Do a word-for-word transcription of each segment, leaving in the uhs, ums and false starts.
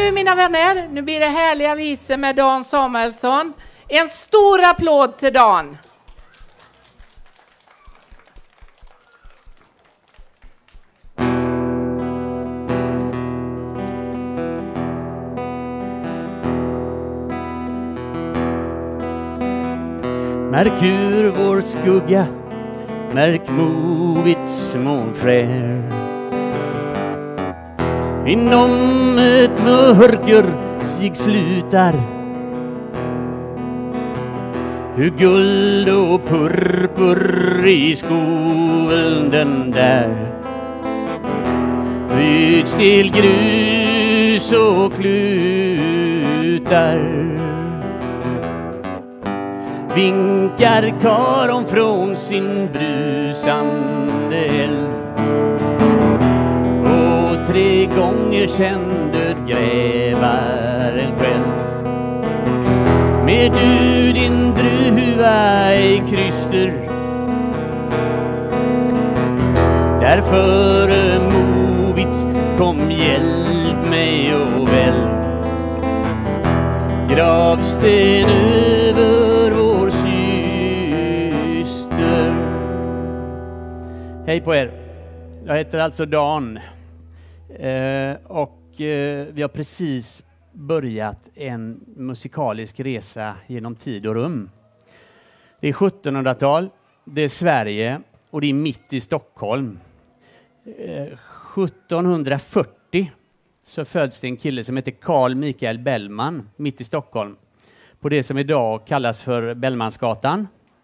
nu mina vänner, nu blir det härliga visor med Dan Samuelsson. En stor applåd till Dan. Märk ur vår skugga, märk movits månfrär. Inom ett mörker sig slutar, hur guld och purpur i skoven den där byts till grus och klutar. Vinkar karon från sin brusande älv, och tre gånger sen död grävaren själv. Med du din druva i kryster, därför Movits kom hjälp mig och väl. Gravsten över vår syster. Hej på er. Jag heter alltså Dan. Eh, och eh, vi har precis börjat en musikalisk resa genom tid och rum. Det är sjuttonhundratal, det är Sverige och det är mitt i Stockholm. Eh, sjuttonhundrafyrtio så föds det en kille som heter Carl Michael Bellman mitt i Stockholm, på det som idag kallas för Bellmansgatan.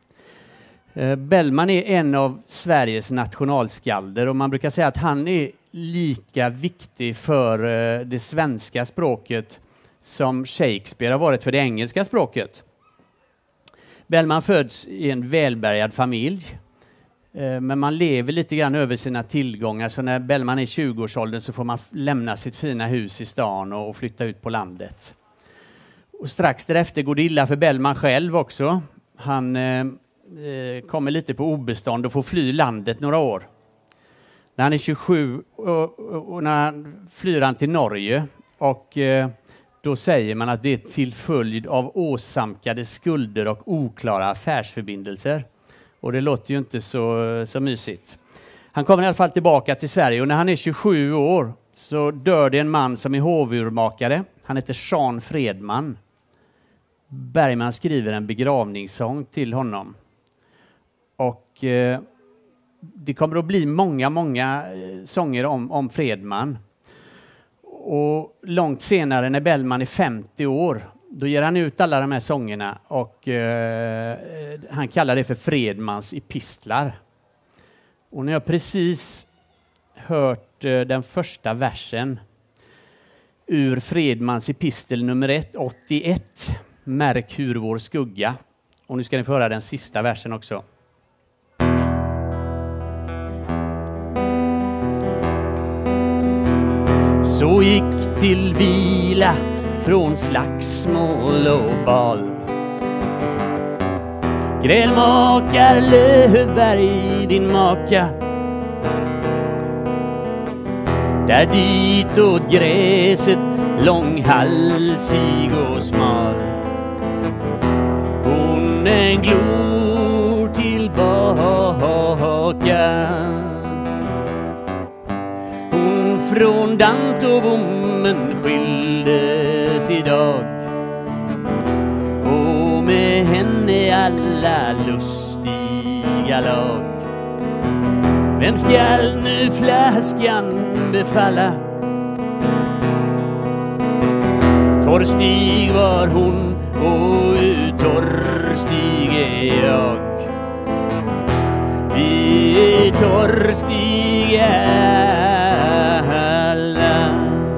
Eh, Bellman är en av Sveriges nationalskalder, och man brukar säga att han är lika viktig för eh, det svenska språket som Shakespeare har varit för det engelska språket. Bellman föds i en välbärgad familj, eh, men man lever lite grann över sina tillgångar, så när Bellman är i tjugoårsåldern så får man lämna sitt fina hus i stan och, och flytta ut på landet. Och strax därefter går det illa för Bellman själv också. Han eh, eh, kommer lite på obestånd och får fly landet några år. När han är tjugosju och, och, och när han flyr han till Norge, och eh, då säger man att det är till följd av åsamkade skulder och oklara affärsförbindelser. Och det låter ju inte så, så mysigt. Han kommer i alla fall tillbaka till Sverige, och när han är tjugosju år så dör det en man som är hovurmakare. Han heter Jean Fredman. Bergman skriver en begravningssång till honom. Och eh, det kommer att bli många, många eh, sånger om, om Fredman. Och långt senare, när Bellman är femtio år, då ger han ut alla de här sångerna, och eh, han kallar det för Fredmans epistlar. Och när jag precis hört eh, den första versen ur Fredmans epistel nummer ett, åttioett, märk hur vår skugga. Och nu ska ni få höra den sista versen också. Så gick till vila från slagsmål och bal. Grälmakar Löfberg, din maka, där ditåt gräset långhalsig och smal. Hon den glor tillbaka. Hon från Dantovommen skildes idag, och med henne alla lustiga lag. Vem skall nu flaskan befalla? Torstig var hon och torstig är jag. Vi är torstiga alla.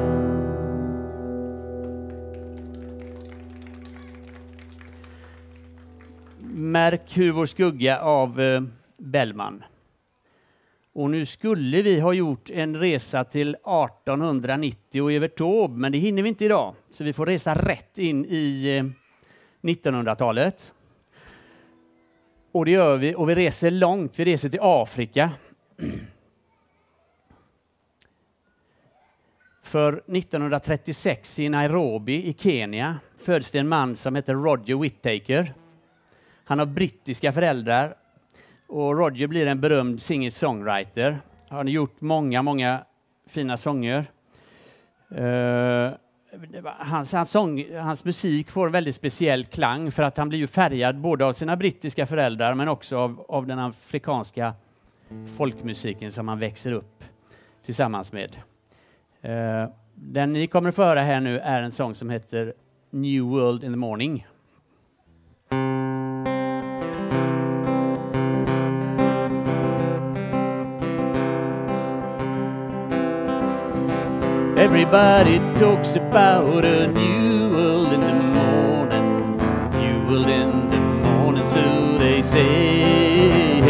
Märk hur vår skugga av eh, Bellman. Och nu skulle vi ha gjort en resa till artonhundranittio och Evert Taube, men det hinner vi inte idag. Så vi får resa rätt in i eh, nittonhundratalet. Och det gör vi, och vi reser långt, vi reser till Afrika. För nittonhundratrettiosex i Nairobi i Kenya föds det en man som heter Roger Whittaker. Han har brittiska föräldrar och Roger blir en berömd singer-songwriter. Han har gjort många, många fina sånger. Uh, hans, hans, sång, hans musik får en väldigt speciell klang för att han blir ju färgad både av sina brittiska föräldrar men också av, av den afrikanska folkmusiken som han växer upp tillsammans med. Uh, den ni kommer att få höra här nu är en sång som heter New World in the Morning. Everybody talks about a new world in the morning, new world in the morning, so they say.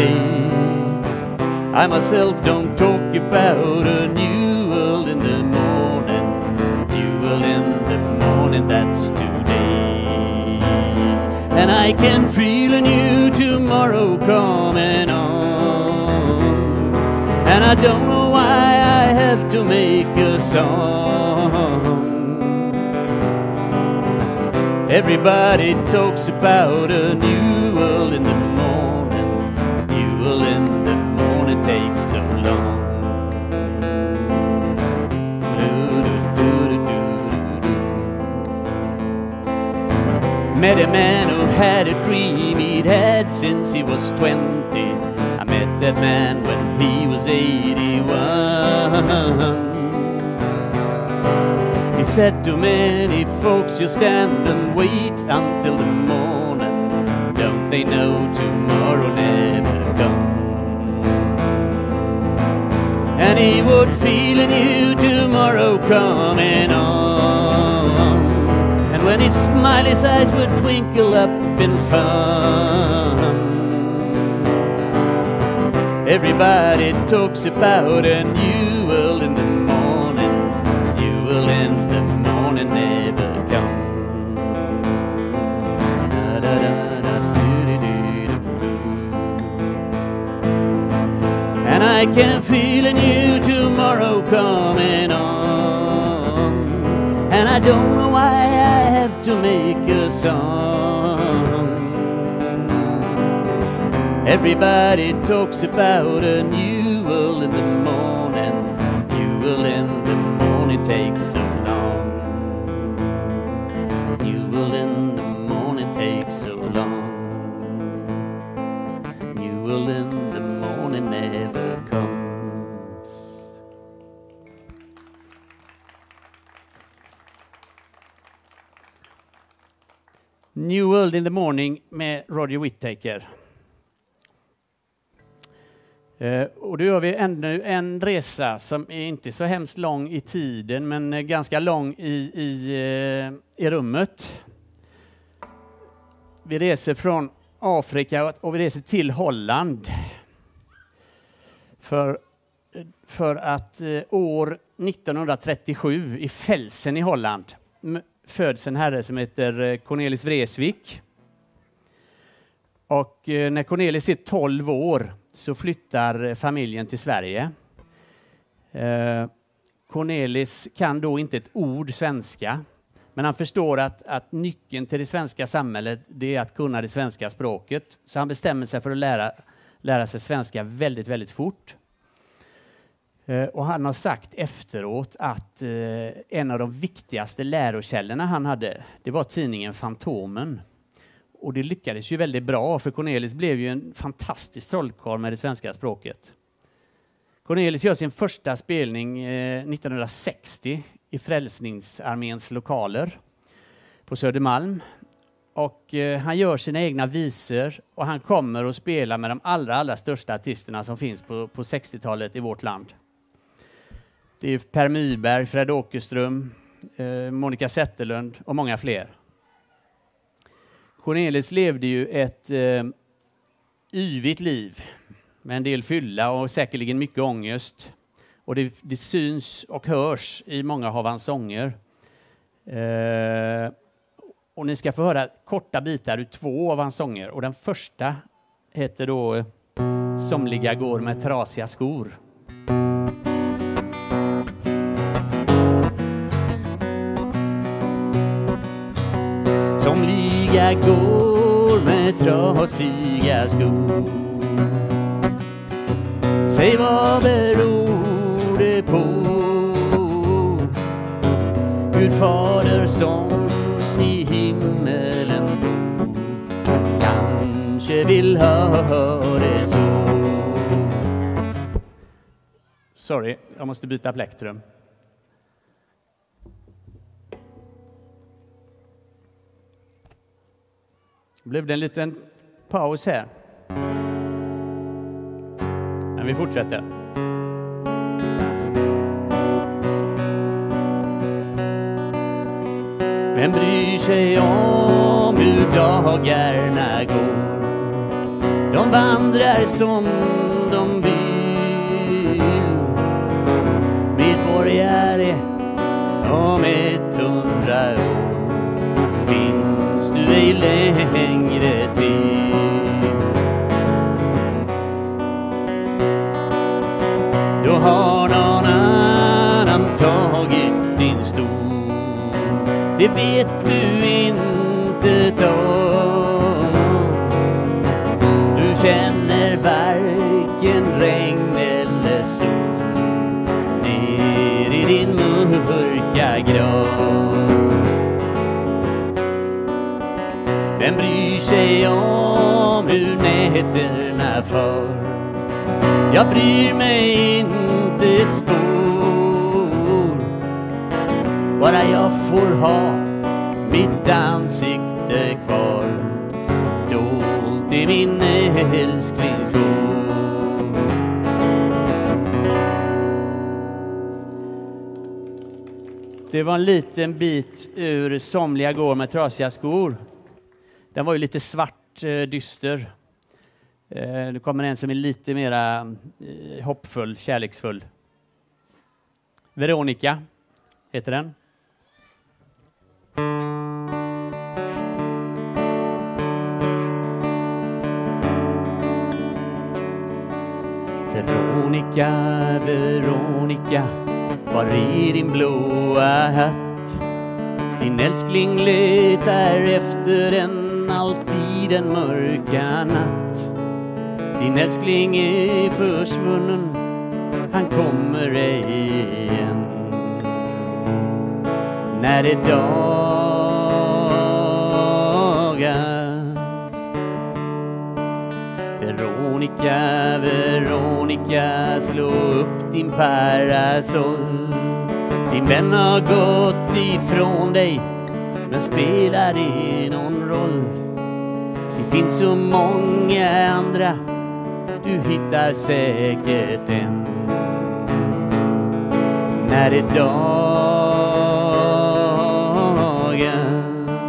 I myself don't talk about a new world in the morning, new world in the morning, that's today. And I can feel a new tomorrow coming on, and I don't know why I have to make a song. Everybody talks about a new world in the morning, new world in the morning takes so long. Met a man who had a dream he'd had since he was twenty. I met that man when he was eighty-one. He said to many folks, you stand and wait until the morning. Don't they know tomorrow never comes? And he would feel a new tomorrow coming on. And when he'd smile, his eyes would twinkle up in fun. Everybody talks about a new world in the morning, new world in the morning never comes. Da, da, da, da, doo, doo, doo, doo. And I can feel a new tomorrow coming on, and I don't know why I have to make a song. Everybody talks about a new world in the morning, new world in the morning takes so long. New world in the morning takes so long. New world in the morning never comes. New World in the Morning med Roger Whittaker. Uh, och då gör vi ännu en resa som är inte så hemskt lång i tiden men uh, ganska lång i, i, uh, i rummet. Vi reser från Afrika och vi reser till Holland. För, för att uh, år nittonhundratrettiosju i Velsen i Holland föds en herre som heter uh, Cornelis Vreeswijk. Och uh, när Cornelis är tolv år så flyttar familjen till Sverige. Eh, Cornelis kan då inte ett ord svenska, men han förstår att, att nyckeln till det svenska samhället det är att kunna det svenska språket. Så han bestämmer sig för att lära, lära sig svenska väldigt, väldigt fort. Eh, och han har sagt efteråt att eh, en av de viktigaste lärokällorna han hade, det var tidningen Fantomen. Och det lyckades ju väldigt bra, för Cornelis blev ju en fantastisk trollkarl med det svenska språket. Cornelis gör sin första spelning eh, nittonhundrasextio i Frälsningsarméns lokaler på Södermalm. Och eh, han gör sina egna visor och han kommer att spela med de allra, allra största artisterna som finns på, på sextiotalet i vårt land. Det är Per Myberg, Fred Åkerström, eh, Monica Zetterlund och många fler. Cornelis levde ju ett eh, yvigt liv med en del fylla och säkerligen mycket ångest. Och det, det syns och hörs i många av hans sånger. Eh, och ni ska få höra korta bitar ur två av hans sånger. Och den första heter då Somliga går med trasiga skor. många går med trasiga skor. Säg vad beror det på? Gud fader som i himmelen bor, kanske vill höra det så. Sorry, jag måste byta plektrum. Blev det en liten paus här. Men vi fortsätter. Vem bryr sig om hur dagarna går? De vandrar som de vill. Medborgare om ett hundra år finns du ej längre till. Då har någon annan tagit din stol. Det vet du inte då. Du känner varken regn eller sol ner i din mörka grav. Vem bryr sig om hur nätterna far? Jag bryr mig inte ett spår. Bara jag får ha mitt ansikte kvar, dolt i min älsklingshår. Det var en liten bit ur Somliga går med trasiga skor. Den var ju lite svart, dyster. Nu kommer en som är lite mera hoppfull, kärleksfull. Veronica heter den. Veronica, Veronica, var är din blåa hatt? Din älskling letar efter en alltid en mörka natt. Din älskling är försvunnen, han kommer ej igen. När det dagas. Veronica, Veronica, slå upp din parasoll. Din vän har gått ifrån dig, men spelar det någon roll? Det finns så många andra, du hittar säkert en. När det dagar.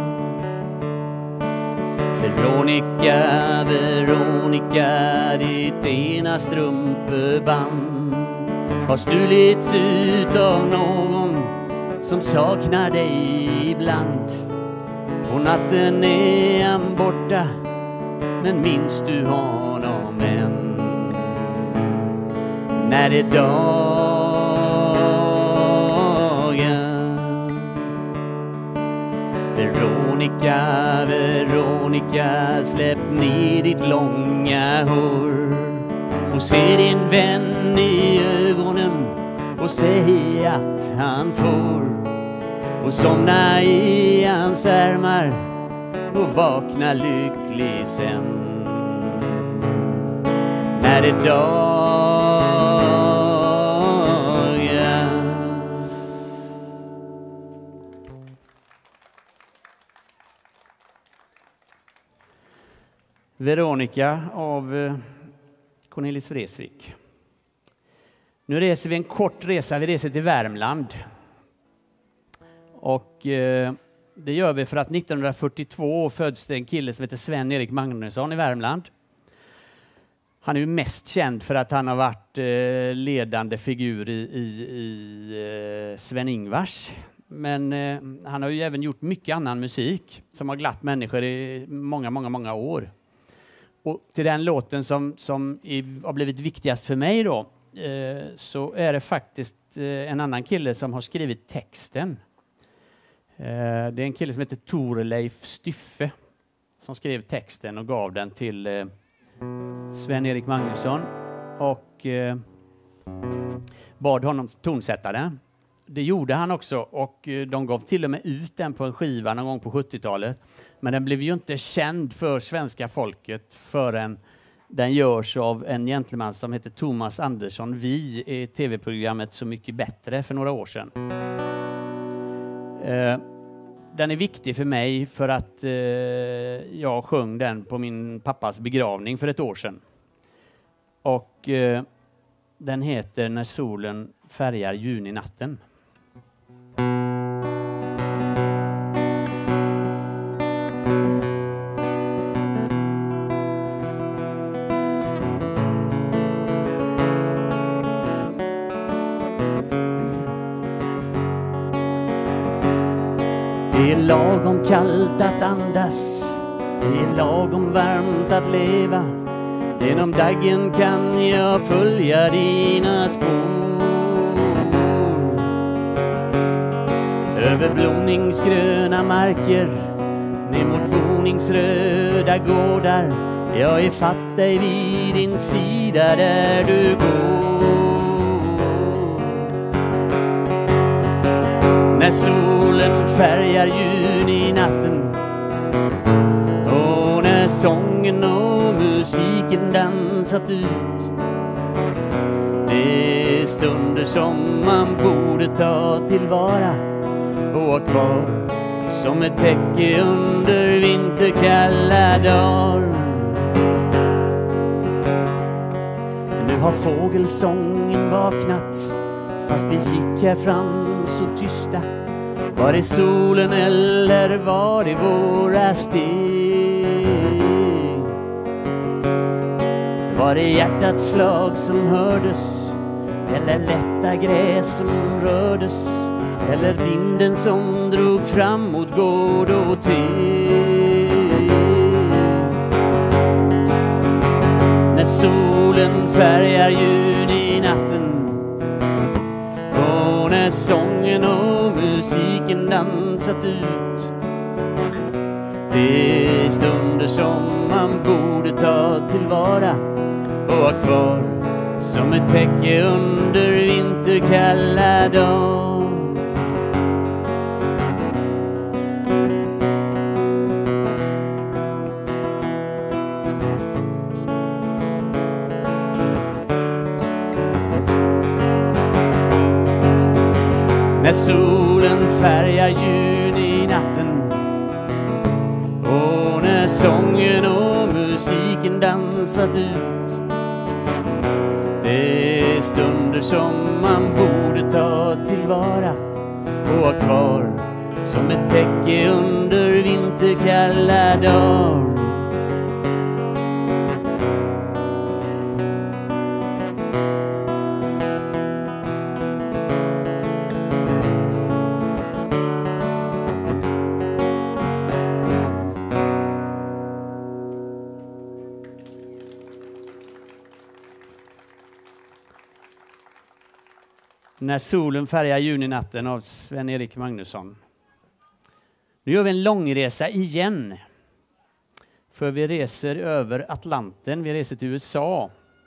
Veronica, Veronica, ditt ena strumpeband har stulits ut av någon som saknar dig ibland. På natten är han borta, men minns du honom än? När det dagar. Veronica, Veronica, släpp ner ditt långa hår och se din vän i ögonen och säg att han får och somna i hans ärmar och vakna lycklig sen. När det dagas. Veronica av Cornelis Vreeswijk. Nu reser vi en kort resa, vi reser till Värmland. Och eh, det gör vi för att nittonhundrafyrtiotvå föddes det en kille som heter Sven-Erik Magnusson i Värmland. Han är ju mest känd för att han har varit eh, ledande figur i, i, i eh, Sven-Ingvars. Men eh, han har ju även gjort mycket annan musik som har glatt människor i många, många, många år. Och till den låten som, som är, har blivit viktigast för mig då, eh, så är det faktiskt eh, en annan kille som har skrivit texten. Eh, det är en kille som heter Torleif Styffe. som skrev texten och gav den till eh, Sven-Erik Magnusson och eh, bad honom tonsätta den. Det gjorde han också och eh, de gav till och med ut den på en skiva någon gång på sjuttiotalet. Men den blev ju inte känd för svenska folket förrän den görs av en gentleman som heter Thomas Andersson Vi i tv-programmet Så mycket bättre för några år sedan. Eh, den är viktig för mig för att eh, jag sjöng den på min pappas begravning för ett år sedan. Och eh, den heter När solen färgar juninatten. Det är lagom kallt att andas, det är lagom varmt att leva. Genom daggen kan jag följa dina spår. Över blomningsgröna marker, ner mot boningsröda gårdar. Jag är fatt dig vid din sida där du går. När solen färgar juninatten och när sången och musiken dansat ut. Det är stunder som man borde ta tillvara och ha kvar som ett täcke under vinterkalla dagar. Nu har fågelsången vaknat fast vi gick här fram så tysta. Var det solen eller var det våra steg? Var det hjärtats slag som hördes eller lätta gräs som rördes eller vinden som drog fram mot gård och teg? När solen färgar juninatten och när sången och musiken dansat ut. Det är stunder som man borde ta tillvara och ha kvar som ett täcke under vinterkalla dagar. När solen färgar juninatten och när sången och musiken dansat ut. Det är stunder som man borde ta tillvara och ha kvar som ett täcke under vinterkalla dagar. När solen färgar juninatten av Sven-Erik Magnusson. Nu gör vi en långresa igen. För vi reser över Atlanten, vi reser till U S A.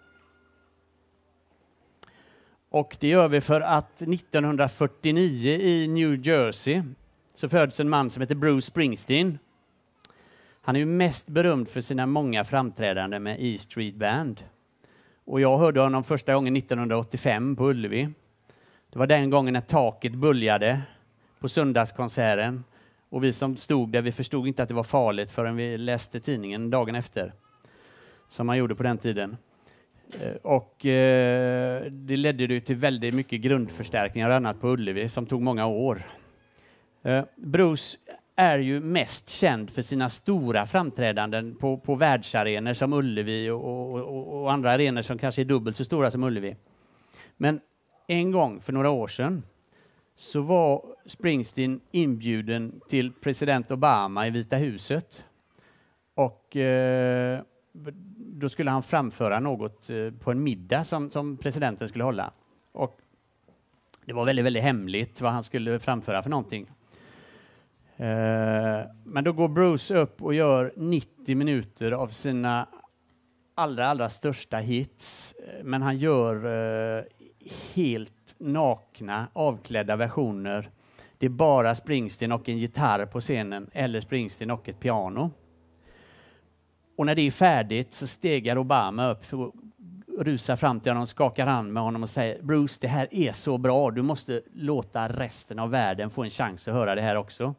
Och det gör vi för att nittonhundrafyrtionio i New Jersey så föddes en man som heter Bruce Springsteen. Han är ju mest berömd för sina många framträdanden med E Street Band. Och jag hörde honom första gången nittonhundraåttiofem på Ullevi. Det var den gången när taket buljade på söndagskonserten. Och vi som stod där, vi förstod inte att det var farligt förrän vi läste tidningen dagen efter. Som man gjorde på den tiden. Och eh, det ledde ju till väldigt mycket grundförstärkningar och annat på Ullevi som tog många år. Eh, Bruce är ju mest känd för sina stora framträdanden på, på världsarenor som Ullevi och, och, och andra arenor som kanske är dubbelt så stora som Ullevi. Men en gång för några år sedan så var Springsteen inbjuden till president Obama i Vita huset. Och eh, då skulle han framföra något eh, på en middag som, som presidenten skulle hålla. Och det var väldigt, väldigt hemligt vad han skulle framföra för någonting. Uh, men då går Bruce upp och gör nittio minuter av sina allra, allra största hits. Men han gör uh, helt nakna, avklädda versioner. Det är bara Springsteen och en gitarr på scenen, eller Springsteen och ett piano. Och när det är färdigt så stegar Obama upp och rusar fram till honom, skakar hand med honom och säger: Bruce, det här är så bra, du måste låta resten av världen få en chans att höra det här också.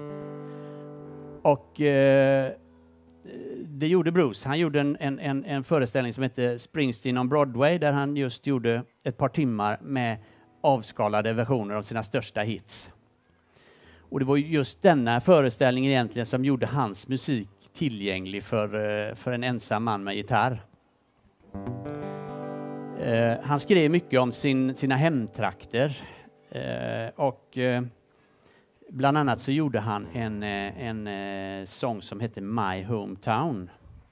Och eh, det gjorde Bruce. Han gjorde en, en, en, en föreställning som heter Springsteen on Broadway, där han just gjorde ett par timmar med avskalade versioner av sina största hits. Och det var just denna föreställning egentligen som gjorde hans musik tillgänglig för, för en ensam man med gitarr. Uh, han skrev mycket om sin, sina hemtrakter uh, och uh, bland annat så gjorde han en, en, en sång som heter My Hometown.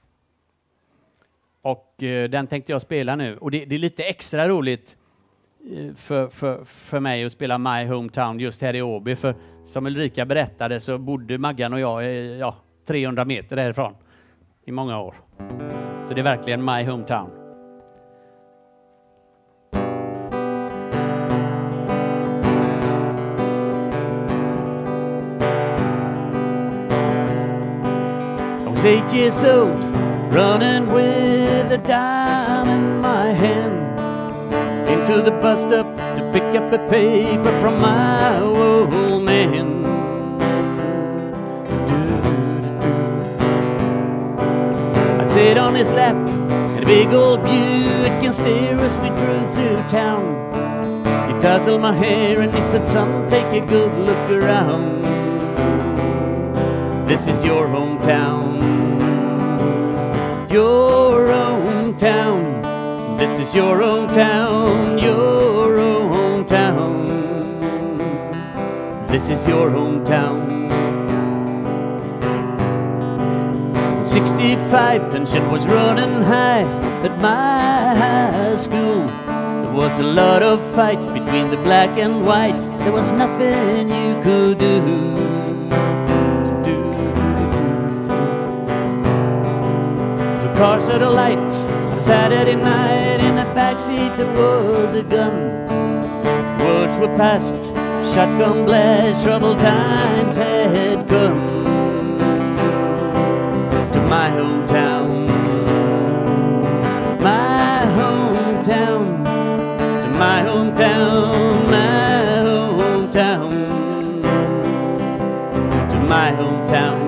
Och uh, den tänkte jag spela nu. Och det, det är lite extra roligt uh, för, för, för mig att spela My Hometown just här i Åby. För som Ulrika berättade så bodde Maggan och jag uh, ja, trehundra meter därifrån i många år. Så det är verkligen My Hometown. I was eight years old, running with a dime in my hand, into the bus stop to pick up a paper from my old man. I'd sit on his lap in a big old Buick and steer as we drove through town. He tousled my hair and he said, son, take a good look around. This is your hometown, your hometown. This is your hometown, your hometown. This is your hometown. sixty-five, tension was running high at my high school. There was a lot of fights between the black and whites. There was nothing you could do. Cars at the lights on a Saturday night. In the backseat there was a gun. Words were passed, shotgun blast. Troubled times had come to my hometown, my hometown, to my hometown, my hometown, to my hometown.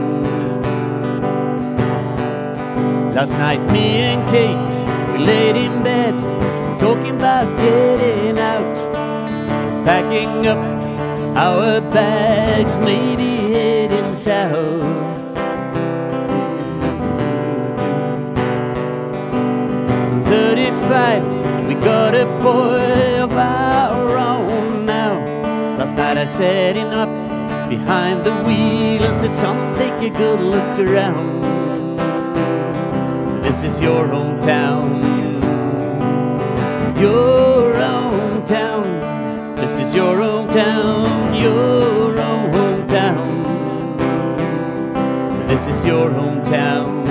Last night me and Kate, we laid in bed, talking about getting out, packing up our bags, maybe heading south. thirty-five, we got a boy of our own now. Last night I sat him up behind the wheel and said, son, take a good look around. This is your hometown, your hometown. This is your hometown, your hometown. This is your hometown.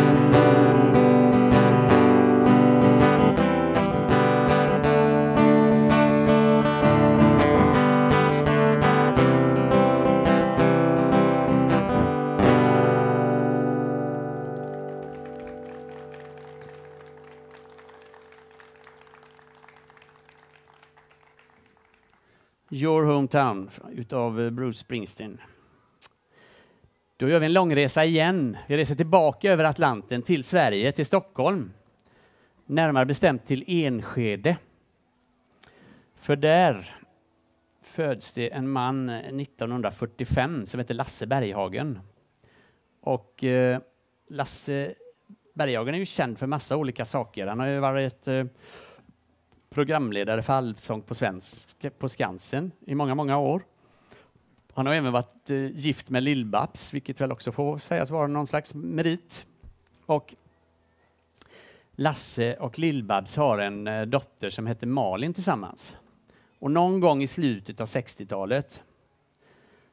Your Hometown utav Bruce Springsteen. Då gör vi en långresa igen. Vi reser tillbaka över Atlanten till Sverige, till Stockholm. Närmare bestämt till Enskede. För där föds det en man nittonhundrafyrtiofem som heter Lasse Berghagen. Och eh, Lasse Berghagen är ju känd för massa olika saker. Han har ju varit eh, programledare för Allsång på svensk på Skansen i många, många år. Han har även varit eh, gift med Lill-Babs, vilket väl också får sägas vara någon slags merit. Och Lasse och Lill-Babs har en eh, dotter som heter Malin tillsammans. Och någon gång i slutet av sextiotalet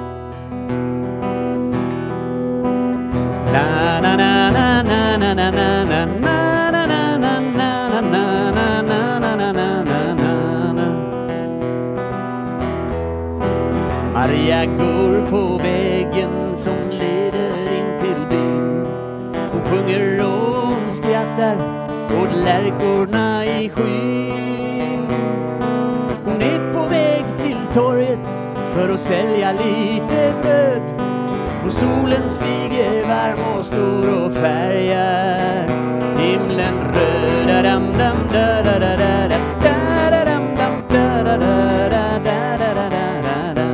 Maria går på vägen som leder in till byn. Hon sjunger och hon skrattar åt lärkorna i skyn. Hon är på väg till torget för att sälja lite bröd. Och solen stiger varm och stor och färgar himlen röd. Dam dam da da da da da da dam dam da da da da da da da da.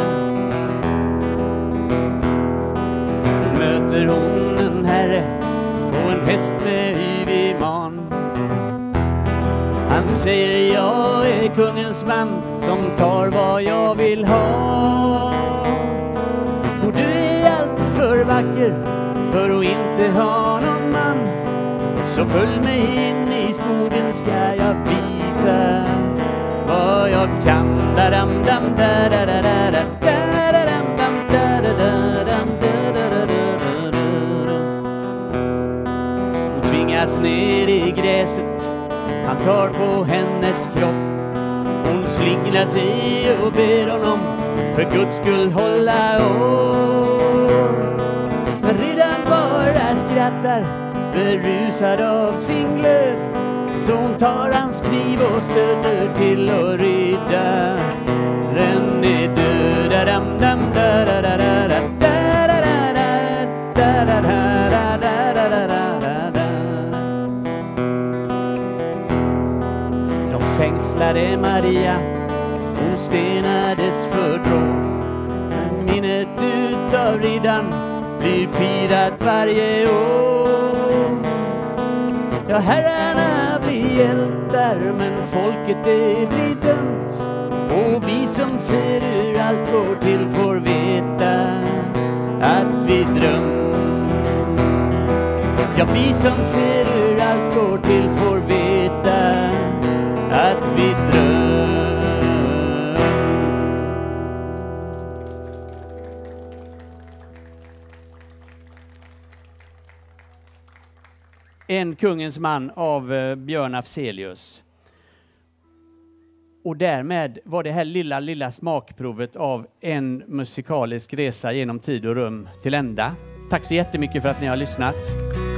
Möter hon en herre på en häst med yvig man. Han säger jag är kungens man som tar vad jag vill ha. Och du är allt för vacker för att inte ha någon man. Så följ mig in i skogen ska jag visa vad jag kan. Da dam dam da da da da da da da dam dam da da da dam da da da da da. Hon tvingas ner i gräset, han tar på hennes kropp. Hon slingrar sig och ber honom för Guds skull hålla år. Men redan bara skrattar, berusad av sin glöd. Så hon tar hans kniv och stöter till och ridda. Den är död. Dam dam da da da da da da da da da da da da da da. De fängslade Maria, hon stenades för dråp. Minnet utav riddan blir firat varje år. Ja, herrarna blir hjältar, men folket det blir dömt. Och vi som ser hur allt går till får veta att vi drömt. Ja, vi som ser hur allt går till får veta att vi drömt. En kungens man av eh, Björn Afzelius. Och därmed var det här lilla, lilla smakprovet av en musikalisk resa genom tid och rum till ända. Tack så jättemycket för att ni har lyssnat.